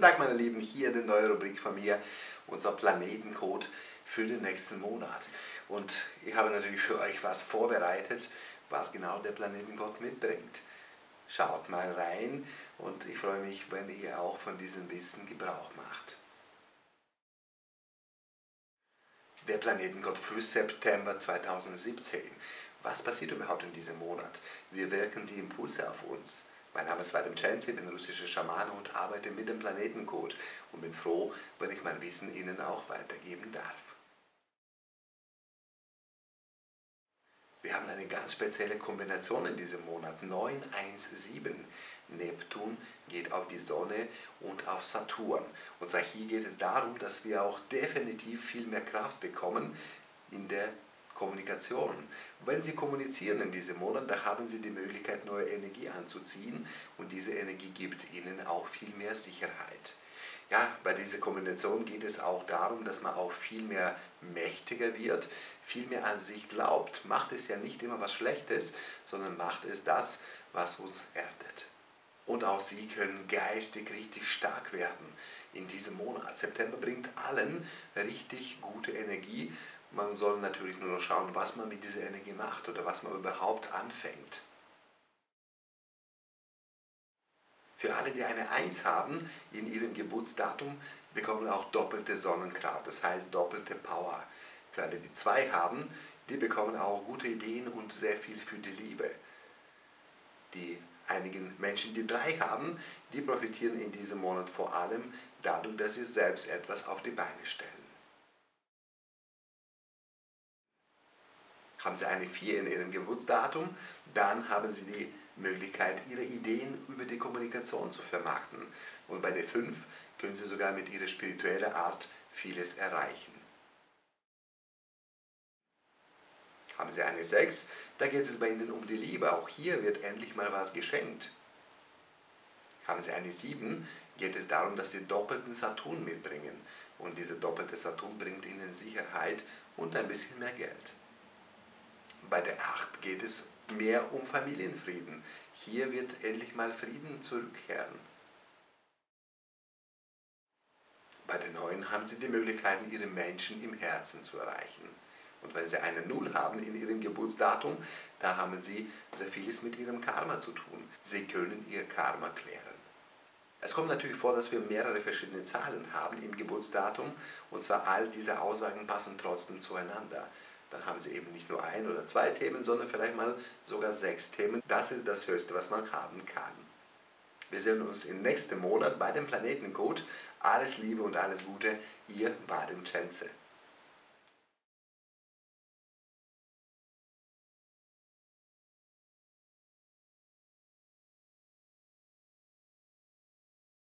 Tag, meine Lieben, hier eine neue Rubrik von mir, unser Planetencode für den nächsten Monat. Und ich habe natürlich für euch was vorbereitet, was genau der Planetencode mitbringt. Schaut mal rein und ich freue mich, wenn ihr auch von diesem Wissen Gebrauch macht. Der Planetencode für September 2017. Was passiert überhaupt in diesem Monat? Wie wirken die Impulse auf uns? Mein Name ist Vadim Censi, bin russischer Schamane und arbeite mit dem Planetencode und bin froh, wenn ich mein Wissen Ihnen auch weitergeben darf. Wir haben eine ganz spezielle Kombination in diesem Monat, 917. Neptun geht auf die Sonne und auf Saturn. Und zwar hier geht es darum, dass wir auch definitiv viel mehr Kraft bekommen in der Kommunikation. Wenn Sie kommunizieren in diesem Monat, da haben Sie die Möglichkeit, neue Energie anzuziehen und diese Energie gibt Ihnen auch viel mehr Sicherheit. Ja, bei dieser Kombination geht es auch darum, dass man auch viel mehr mächtiger wird, viel mehr an sich glaubt. Macht es ja nicht immer was Schlechtes, sondern macht es das, was uns erdet. Und auch Sie können geistig richtig stark werden in diesem Monat. September bringt allen richtig gute Energie. Man soll natürlich nur noch schauen, was man mit dieser Energie macht oder was man überhaupt anfängt. Für alle, die eine 1 haben in ihrem Geburtsdatum, bekommen auch doppelte Sonnenkraft, das heißt doppelte Power. Für alle, die 2 haben, die bekommen auch gute Ideen und sehr viel für die Liebe. Die einigen Menschen, die 3 haben, die profitieren in diesem Monat vor allem dadurch, dass sie selbst etwas auf die Beine stellen. Haben Sie eine 4 in Ihrem Geburtsdatum, dann haben Sie die Möglichkeit, Ihre Ideen über die Kommunikation zu vermarkten. Und bei der 5 können Sie sogar mit Ihrer spirituellen Art vieles erreichen. Haben Sie eine 6, da geht es bei Ihnen um die Liebe. Auch hier wird endlich mal was geschenkt. Haben Sie eine 7, geht es darum, dass Sie doppelten Saturn mitbringen. Und dieser doppelte Saturn bringt Ihnen Sicherheit und ein bisschen mehr Geld. Bei der 8 geht es mehr um Familienfrieden. Hier wird endlich mal Frieden zurückkehren. Bei der 9 haben Sie die Möglichkeit, Ihre Menschen im Herzen zu erreichen. Und wenn Sie eine 0 haben in Ihrem Geburtsdatum, da haben Sie sehr vieles mit Ihrem Karma zu tun. Sie können Ihr Karma klären. Es kommt natürlich vor, dass wir mehrere verschiedene Zahlen haben im Geburtsdatum, und zwar all diese Aussagen passen trotzdem zueinander. Dann haben Sie eben nicht nur 1 oder 2 Themen, sondern vielleicht mal sogar 6 Themen. Das ist das Höchste, was man haben kann. Wir sehen uns im nächsten Monat bei dem Planetencode. Alles Liebe und alles Gute, Ihr Vadim Censi.